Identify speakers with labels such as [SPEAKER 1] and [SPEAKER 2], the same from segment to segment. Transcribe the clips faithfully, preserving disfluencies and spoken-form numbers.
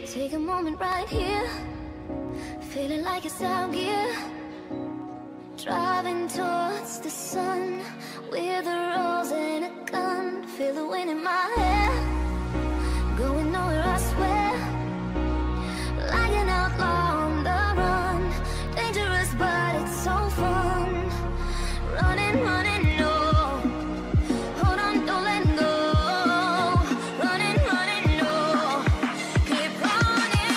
[SPEAKER 1] Take a moment right here, feeling like it's out gear. Driving towards the sun with a rose and a gun. Feel the wind in my hair, going nowhere I swear. Like an outlaw on the run, dangerous but it's so fun. Running, running, no, hold on, don't let go. Running, running, no, keep running.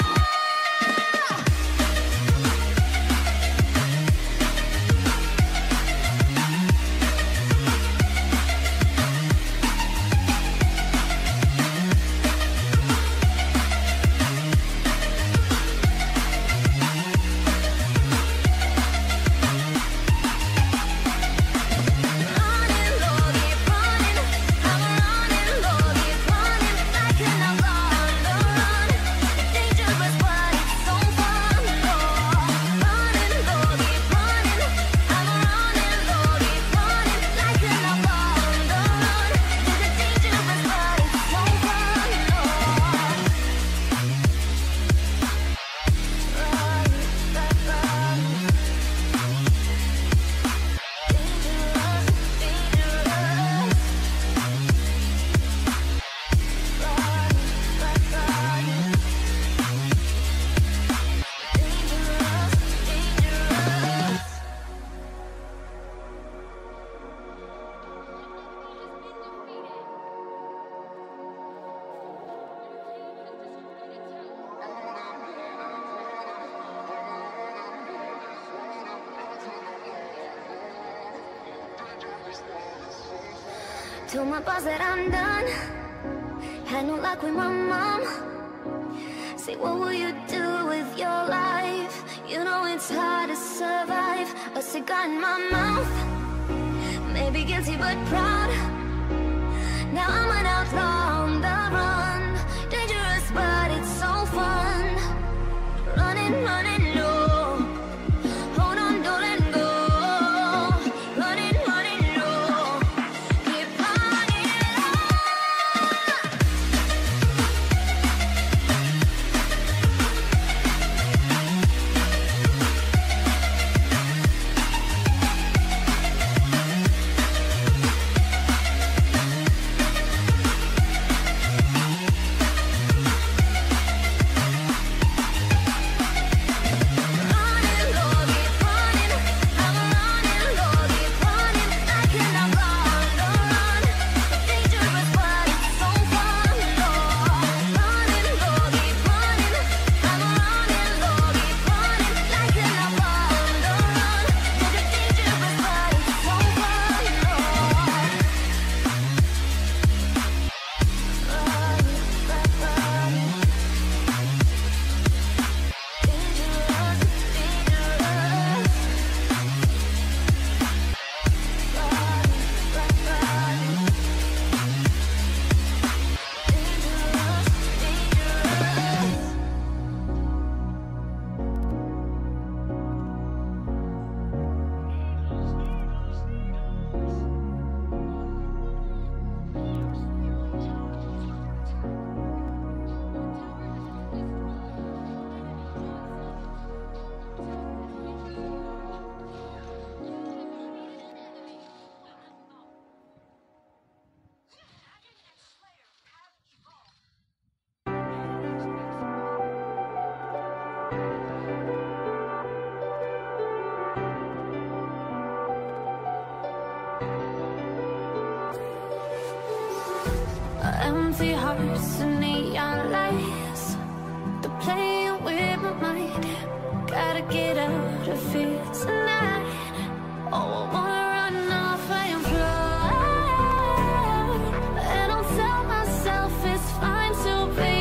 [SPEAKER 1] Told my boss that I'm done. Had no luck with my mom. Say, what will you do with your life? You know it's hard to survive. A cigar in my mouth, maybe guilty but proud. Now I'm an outlaw on the run, dangerous but it's so fun. Running, running, no, hold on, don't let go. Running, running, no, keep running empty hearts and neon lights. They're playing with my mind. Gotta get out of here tonight. Oh, I wanna run off and fly. And I'll tell myself it's fine to be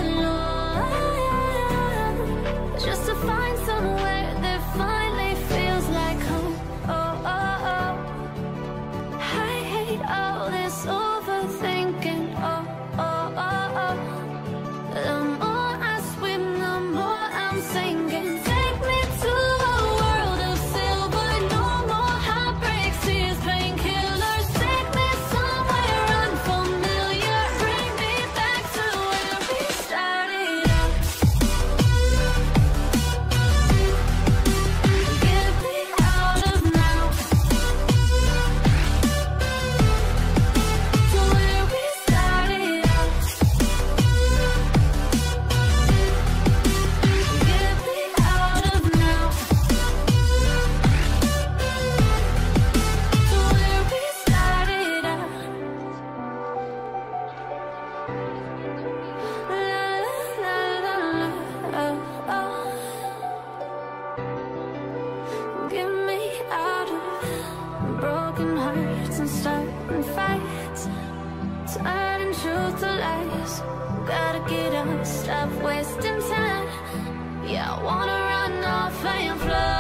[SPEAKER 1] alone, just to find somewhere that finally feels like home. Oh, oh, oh. I hate all this overthinking. Oh, oh, oh, oh. The more I swim, the more I'm sinking. Take me to a world of silver. yours. Gotta get up, stop wasting time. Yeah, I wanna run off and fly.